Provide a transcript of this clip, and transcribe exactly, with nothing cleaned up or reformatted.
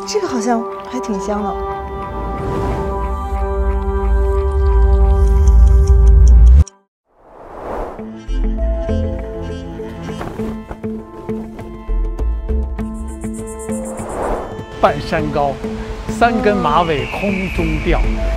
这个好像还挺香的。 半山高，三根马尾空中吊，